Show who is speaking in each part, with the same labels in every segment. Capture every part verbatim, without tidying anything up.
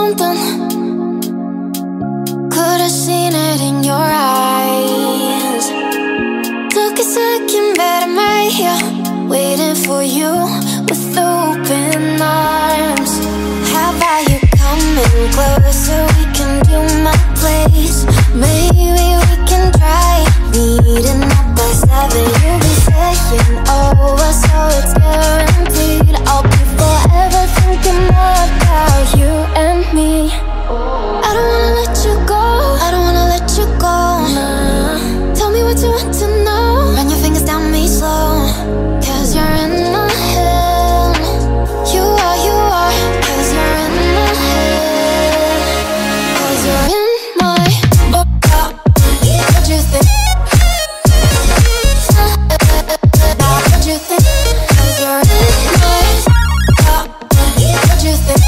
Speaker 1: something. Could have seen it in your eyes. Took a second, but I'm right here, waiting for you with open arms. How about you coming closer? We can do my place. Maybe we can try meeting up by seven. You'll be saying over, so it's guaranteed. I'll be forever thinking more about you and me. I don't wanna let you go, I don't wanna let you go, nah. Tell me what you want to know, run your fingers down me slow. Cause you're in my head. You are, you are. Cause you're in my head. Cause you're in my oh, oh. What you think? What you think? Cause you're in my oh, what you think?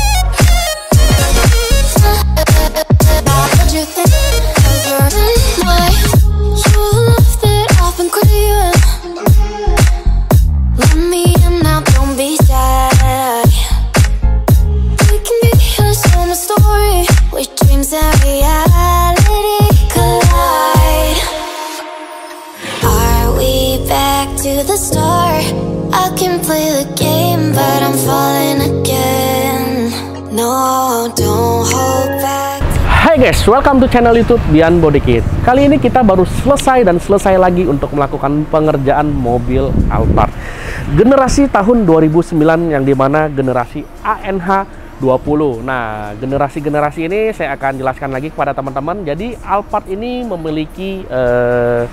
Speaker 1: What you think? Cause you're in my you love that I've been craving. Let me in now, don't be shy. We can be a summer story where dreams and reality collide. Are we back to the start? I can play the game, but I'm falling again. No, don't hold back.
Speaker 2: Hai guys, welcome to channel YouTube Dian Body Kit. Kali ini kita baru selesai dan selesai lagi untuk melakukan pengerjaan mobil Alphard generasi tahun dua ribu sembilan, yang dimana generasi A N H dua puluh. Nah, generasi-generasi ini saya akan jelaskan lagi kepada teman-teman. Jadi Alphard ini memiliki eh,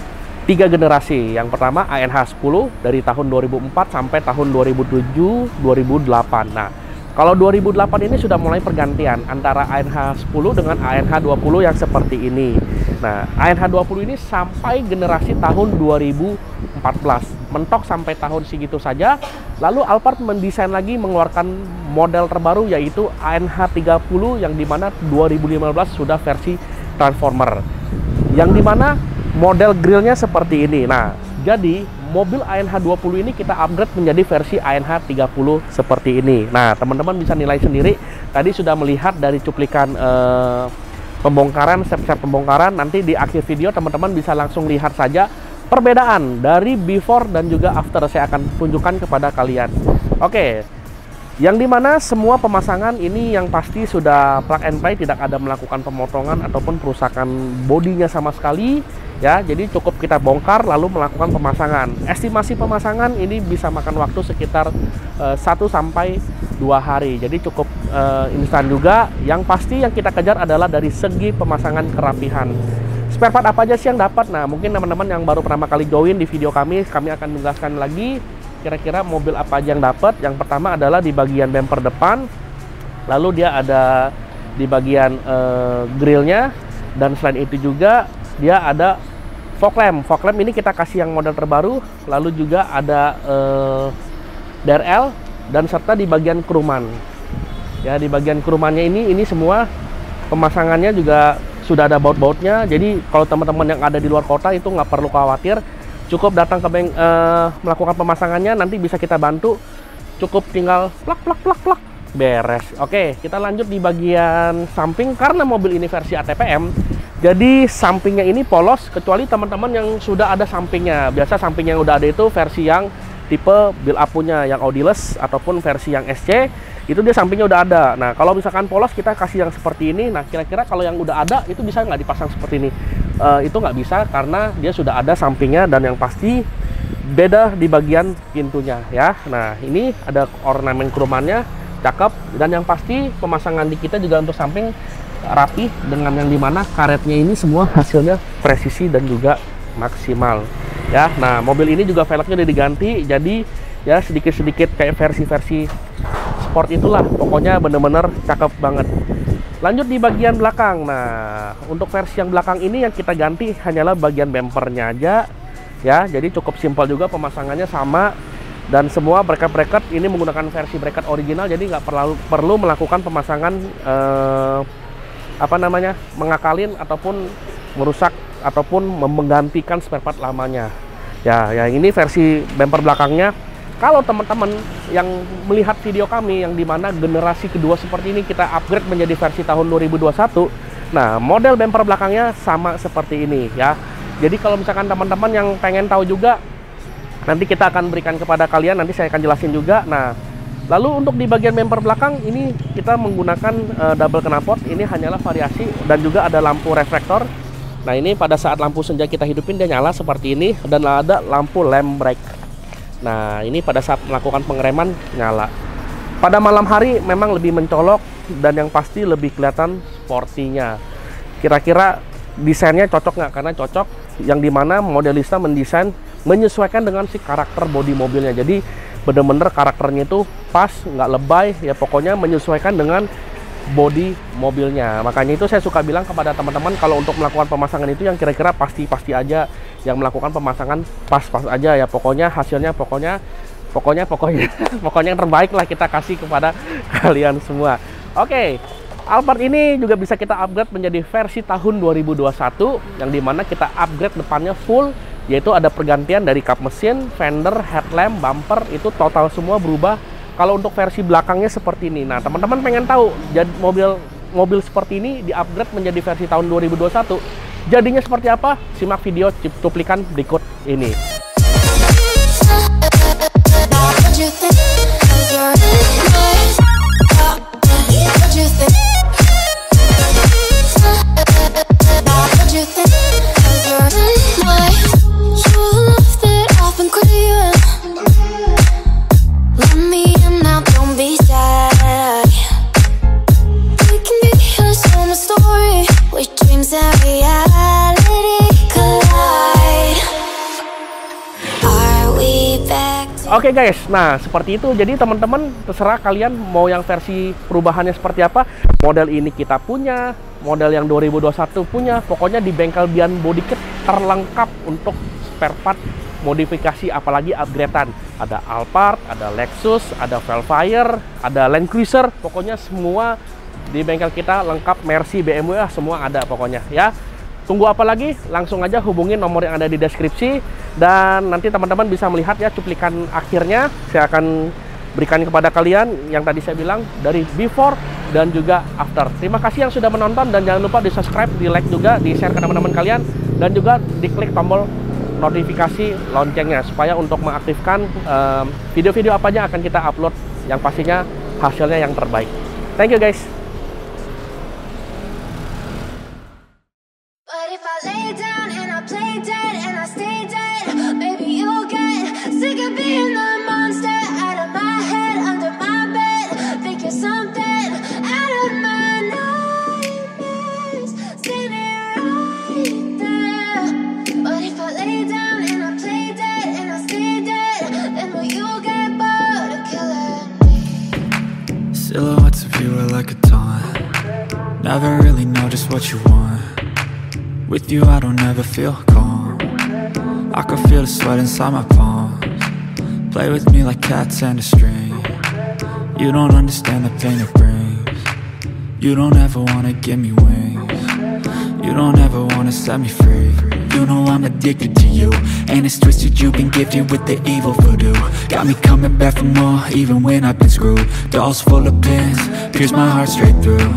Speaker 2: tiga generasi. Yang pertama A N H sepuluh dari tahun dua ribu empat sampai tahun dua ribu tujuh dua ribu delapan. Nah, kalau dua ribu delapan ini sudah mulai pergantian antara A N H sepuluh dengan A N H dua puluh yang seperti ini. Nah, A N H dua puluh ini sampai generasi tahun dua ribu empat belas. Mentok sampai tahun segitu saja. Lalu Alphard mendesain lagi mengeluarkan model terbaru, yaitu A N H tiga puluh, yang dimana dua ribu lima belas sudah versi Transformer. Yang dimana model grillnya seperti ini. Nah, jadi mobil A N H dua puluh ini kita upgrade menjadi versi A N H tiga puluh seperti ini. Nah, teman-teman bisa nilai sendiri. Tadi sudah melihat dari cuplikan eh, pembongkaran, step-step pembongkaran. Nanti di akhir video teman-teman bisa langsung lihat saja perbedaan dari before dan juga after. Saya akan tunjukkan kepada kalian. Oke, yang dimana semua pemasangan ini yang pasti sudah plug and play, tidak ada melakukan pemotongan ataupun perusakan bodinya sama sekali. Ya, jadi cukup kita bongkar lalu melakukan pemasangan. Estimasi pemasangan ini bisa makan waktu sekitar uh, satu sampai dua hari. Jadi cukup uh, instan juga. Yang pasti yang kita kejar adalah dari segi pemasangan kerapihan. Spare part apa aja sih yang dapat? Nah, mungkin teman-teman yang baru pertama kali join di video kami, kami akan menjelaskan lagi kira-kira mobil apa aja yang dapat. Yang pertama adalah di bagian bumper depan. Lalu dia ada di bagian uh, grillnya, dan selain itu juga dia ada fog lamp. Fog lamp ini kita kasih yang model terbaru. Lalu juga ada eh, D R L dan serta di bagian keruman. Ya, di bagian kerumannya ini ini semua pemasangannya juga sudah ada baut-bautnya. Jadi kalau teman-teman yang ada di luar kota itu nggak perlu khawatir. Cukup datang ke bank eh, melakukan pemasangannya, nanti bisa kita bantu. Cukup tinggal plak plak plak plak beres. Oke, kita lanjut di bagian samping. Karena mobil ini versi A T P M, jadi sampingnya ini polos, kecuali teman-teman yang sudah ada sampingnya. Biasa sampingnya yang udah ada itu versi yang tipe build up punya, yang Audiless ataupun versi yang S C, itu dia sampingnya udah ada. Nah, kalau misalkan polos kita kasih yang seperti ini. Nah, kira-kira kalau yang udah ada itu bisa nggak dipasang seperti ini? Uh, itu nggak bisa karena dia sudah ada sampingnya, dan yang pasti beda di bagian pintunya ya. Nah, ini ada ornamen kerumannya, cakep, dan yang pasti pemasangan di kita juga untuk samping rapi, dengan yang dimana karetnya ini semua hasilnya presisi dan juga maksimal ya. Nah, mobil ini juga velgnya udah diganti, jadi ya sedikit-sedikit kayak versi-versi sport itulah. Pokoknya bener-bener cakep banget. Lanjut di bagian belakang. Nah, untuk versi yang belakang ini yang kita ganti hanyalah bagian bumpernya aja ya. Jadi cukup simpel juga, pemasangannya sama, dan semua bracket-bracket ini menggunakan versi bracket original. Jadi nggak perlu perlu melakukan pemasangan eh, apa namanya, mengakalin ataupun merusak ataupun menggantikan spare part lamanya. Ya, yang ini versi bumper belakangnya kalau teman-teman yang melihat video kami yang dimana generasi kedua seperti ini kita upgrade menjadi versi tahun dua ribu dua puluh satu, nah model bumper belakangnya sama seperti ini ya. Jadi kalau misalkan teman-teman yang pengen tahu juga, nanti kita akan berikan kepada kalian, nanti saya akan jelasin juga. Nah, lalu untuk di bagian bumper belakang ini kita menggunakan uh, double knalpot. Ini hanyalah variasi dan juga ada lampu reflektor. Nah, ini pada saat lampu senja kita hidupin dia nyala seperti ini, dan ada lampu lamp brake. Nah, ini pada saat melakukan pengereman nyala. Pada malam hari memang lebih mencolok dan yang pasti lebih kelihatan sporty-nya. Kira-kira desainnya cocok nggak? Karena cocok, yang dimana modelista mendesain menyesuaikan dengan si karakter bodi mobilnya. Jadi bener-bener karakternya itu pas, nggak lebay, ya pokoknya menyesuaikan dengan bodi mobilnya. Makanya itu saya suka bilang kepada teman-teman, kalau untuk melakukan pemasangan itu yang kira-kira pasti-pasti aja, yang melakukan pemasangan pas-pas aja ya, pokoknya hasilnya pokoknya pokoknya pokoknya pokoknya yang terbaik lah kita kasih kepada kalian semua. Oke, Alphard ini juga bisa kita upgrade menjadi versi tahun dua ribu dua puluh satu, yang dimana kita upgrade depannya full, yaitu ada pergantian dari kap mesin, fender, headlamp, bumper, itu total semua berubah. Kalau untuk versi belakangnya seperti ini. Nah, teman-teman pengen tahu jadi mobil mobil seperti ini di upgrade menjadi versi tahun dua ribu dua puluh satu, jadinya seperti apa? Simak video cuplikan berikut ini. Oke okay guys, nah seperti itu. Jadi teman-teman terserah kalian mau yang versi perubahannya seperti apa. Model ini kita punya, model yang dua ribu dua puluh satu punya. Pokoknya di bengkel Dian Body Kit terlengkap untuk spare part modifikasi, apalagi upgradean. Ada Alphard, ada Lexus, ada Velfire, ada Land Cruiser. Pokoknya semua di bengkel kita lengkap. Mercy, B M W, semua ada pokoknya ya. Tunggu apa lagi? Langsung aja hubungin nomor yang ada di deskripsi, dan nanti teman-teman bisa melihat ya cuplikan akhirnya. Saya akan berikan kepada kalian yang tadi saya bilang dari before dan juga after. Terima kasih yang sudah menonton, dan jangan lupa di subscribe, di like juga, di share ke teman-teman kalian, dan juga diklik tombol notifikasi loncengnya supaya untuk mengaktifkan video-video um, apa aja akan kita upload, yang pastinya hasilnya yang terbaik. Thank you guys.
Speaker 3: Silhouettes of you are like a taunt. Never really know just what you want. With you I don't ever feel calm. I can feel the sweat inside my palms. Play with me like cats and a string. You don't understand the pain it brings. You don't ever wanna give me wings. You don't ever wanna set me free. You know I'm addicted to you, and it's twisted, you've been gifted with the evil voodoo. Got me coming back for more, even when I've been screwed. Dolls full of pins, pierce my heart straight through.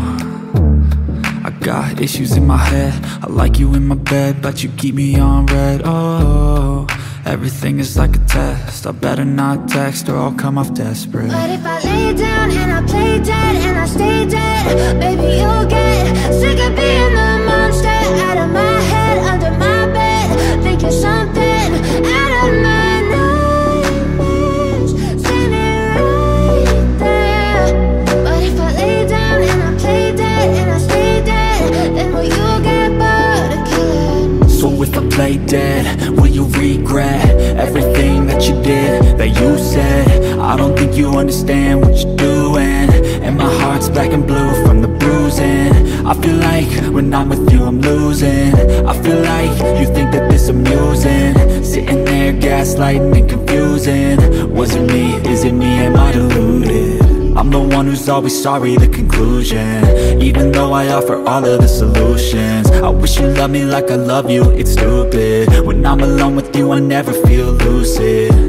Speaker 3: I got issues in my head, I like you in my bed, but you keep me on red. Oh, everything is like a test, I better not text or I'll come off desperate.
Speaker 1: But if I lay down and I play dead and I stay dead, baby you'll get sick of being the monster out of my head, under my bed, thinking something out of my nightmares, standing right there. But if I lay down and I play dead and I stay dead, then will you get bored of killing?
Speaker 3: So if I play dead, will you regret everything that you did, that you said? I don't think you understand what you're doing, and my heart's black and blue from the bruising. I feel like when I'm with you I'm losing. I feel like you think that this amusing, sitting there gaslighting and confusing. Was it me? Is it me? Am I deluded? I'm the one who's always sorry, the conclusion, even though I offer all of the solutions. I wish you loved me like I love you, it's stupid. When I'm alone with you I never feel lucid. I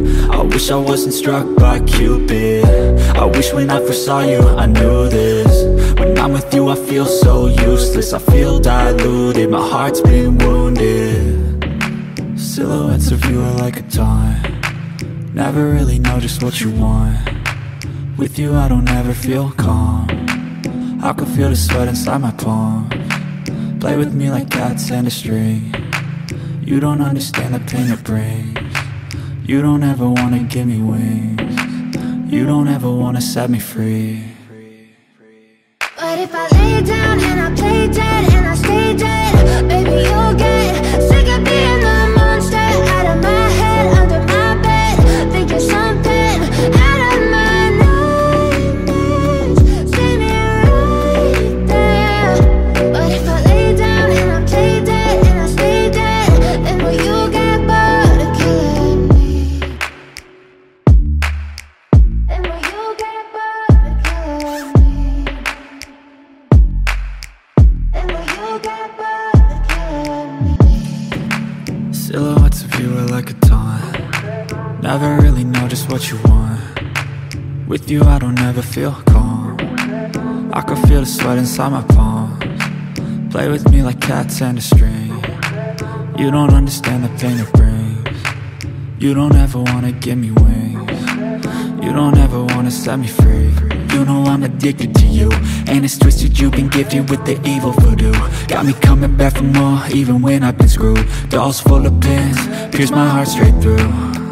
Speaker 3: wish I wasn't struck by Cupid. I wish when I first saw you I knew this. When I'm with you I feel so useless, I feel diluted, my heart's been wounded. Silhouettes of you are like a taunt, never really know just what you want. With you I don't ever feel calm, I can feel the sweat inside my palms. Play with me like cats and a string, you don't understand the pain it brings. You don't ever wanna give me wings, you don't ever wanna set me free.
Speaker 1: But if I lay down and I play dead and I stay dead, baby you'll get sick of being the monster out of my head, under my bed, thinking something out of my nightmares. See me right there. But if I lay down and I play dead and I stay dead, then will you get bored of killing me? Then will you get bored of killing me? Then will you get bored of killing me?
Speaker 3: Silhouettes of you are like a taunt, never really know just what you want. With you I don't ever feel calm, I can feel the sweat inside my palms. Play with me like cats and a string, you don't understand the pain it brings. You don't ever wanna give me wings, you don't ever wanna set me free. You know I'm addicted to you, and it's twisted, you've been gifted with the evil voodoo. Got me coming back for more, even when I've been screwed. Dolls full of pins, pierce my heart straight through.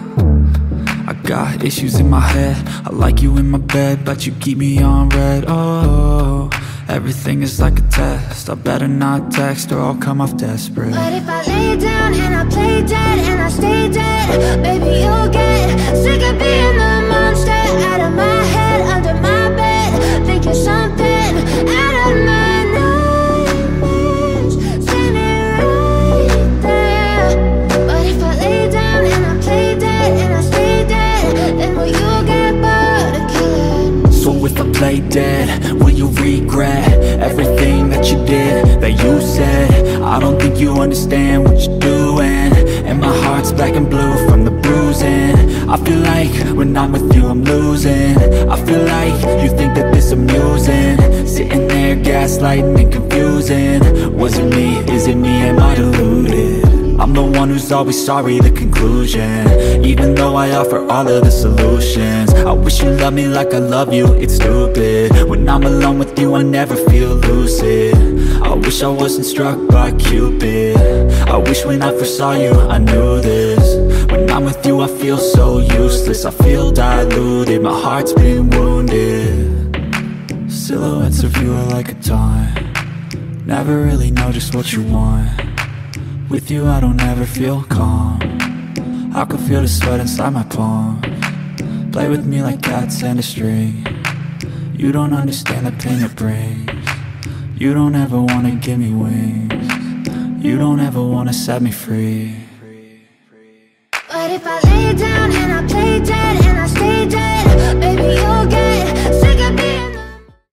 Speaker 3: I got issues in my head, I like you in my bed, but you keep me on red. Oh, everything is like a test, I better not text or I'll come off desperate.
Speaker 1: But if I lay down and I play dead and I stay dead, baby you'll get sick of being the monster out of my head, under my bed, thinking something out of my nightmares. See me right there. But if I lay down and I play dead and I stay dead, then will you get bored of killing me?
Speaker 3: So if I play dead, will you regret everything that you did, that you said? I don't think you understand what you're doing, and my heart's black and blue from the bruising. I feel like when I'm with you I'm losing, I feel like you think that this amusing, sitting there gaslighting and confusing. Was it me, is it me, am I deluded? I'm the one who's always sorry, the conclusion, even though I offer all of the solutions. I wish you loved me like I love you, it's stupid. When I'm alone with you I never feel lucid. I wish I wasn't struck by Cupid, I wish when I first saw you I knew this. When I'm with you I feel so useless, I feel diluted, my heart's been wounded. Silhouettes of you are like a taunt, never really know just what you want. With you I don't ever feel calm, I can feel the sweat inside my palms. Play with me like cats and a string, you don't understand the pain it brings. You don't ever wanna give me wings, you don't ever wanna set me free.
Speaker 1: But if I lay down and I play dead and I stay dead, baby you'll